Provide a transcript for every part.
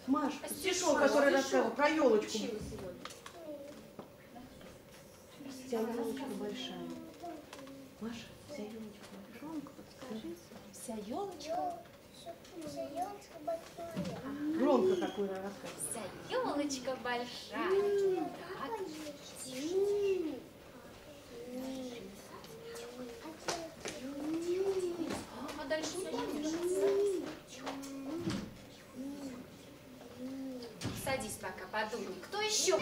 Маш, стишок, который рассказывал про елочку. Вся елочка большая. Маша, вся елочка большая. Громко подскажи. Вся елочка. Вся елочка большая. Громко какой рассказ. Вся елочка большая. Так. А дальше не помнишь? Садись пока, подумай. Кто еще?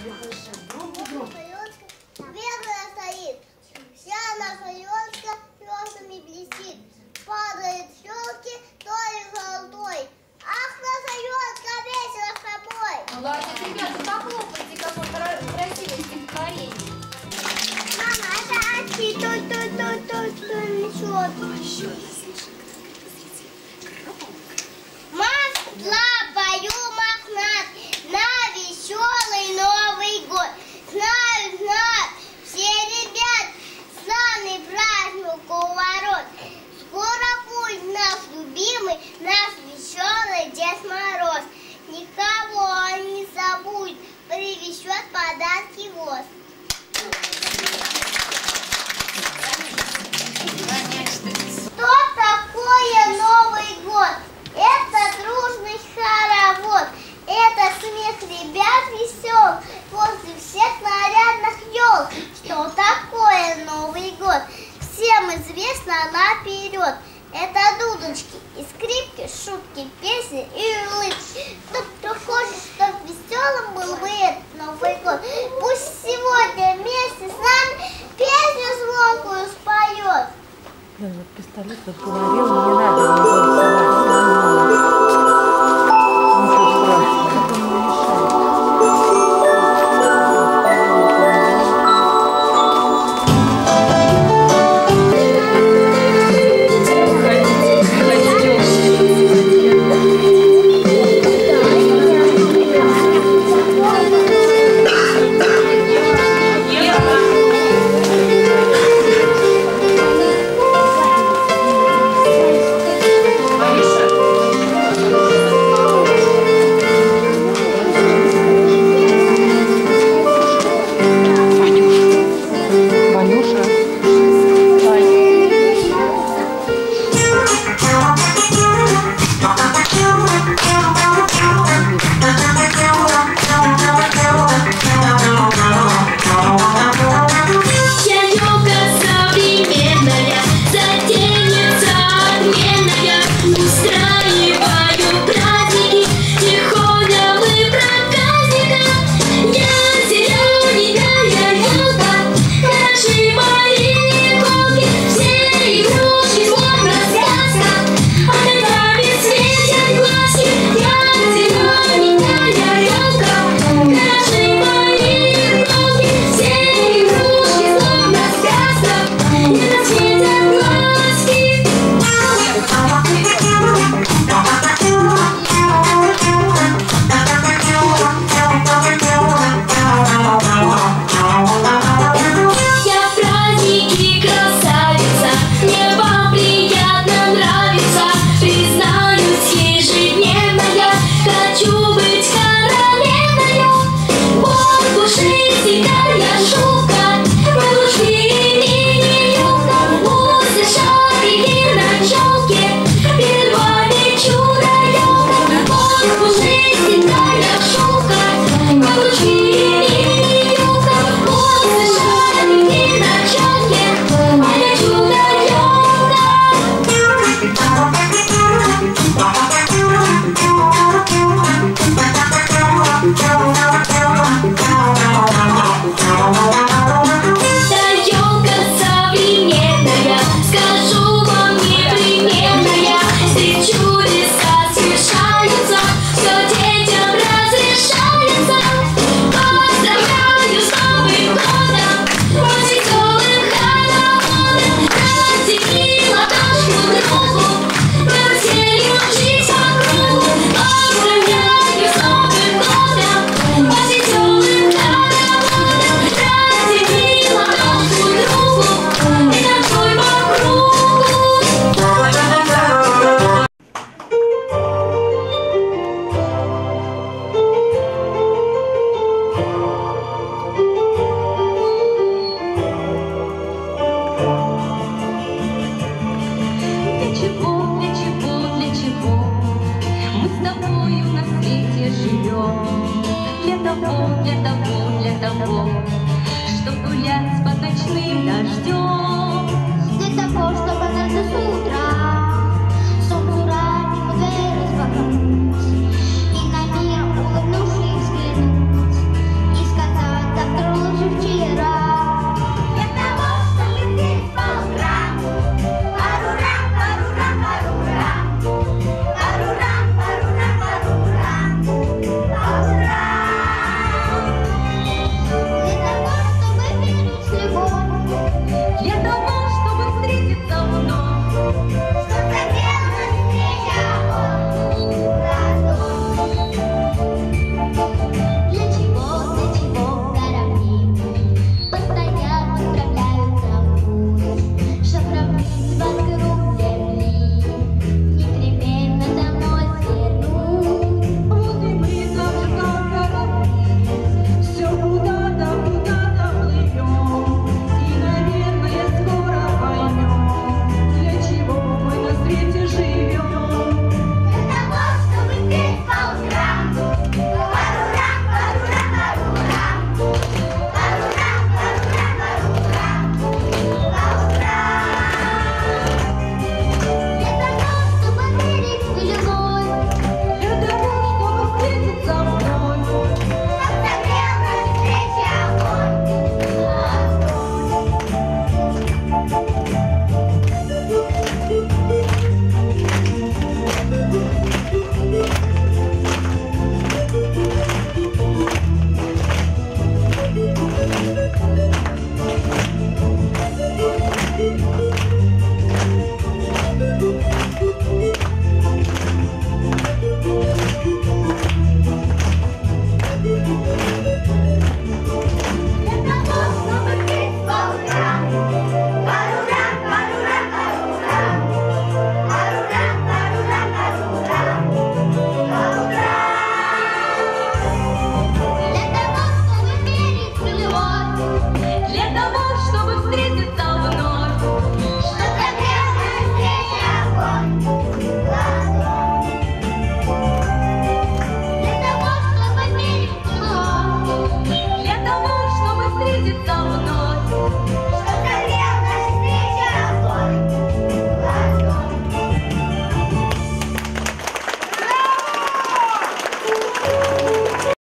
Белая стоит, вся наша елочка звездами блестит. Падает с елки, то ли золотой. Ах, наша елка весело с тобой. Молодец, ребята, похлопайте, какое красивое стихотворение. Мама, это очки, то несет. Пою мохнат на веселый Новый год. Знают все ребят, славный праздник у ворот. Скоро пусть наш любимый, наш веселый Дед Мороз никого не забудет, привезет подарки воз. Что такое Новый год? Это дружный хоровод, это смех ребят весел после всех нарядных ел. Что такое Новый год? Всем известно наперед. Это дудочки и скрипки, шутки, песни и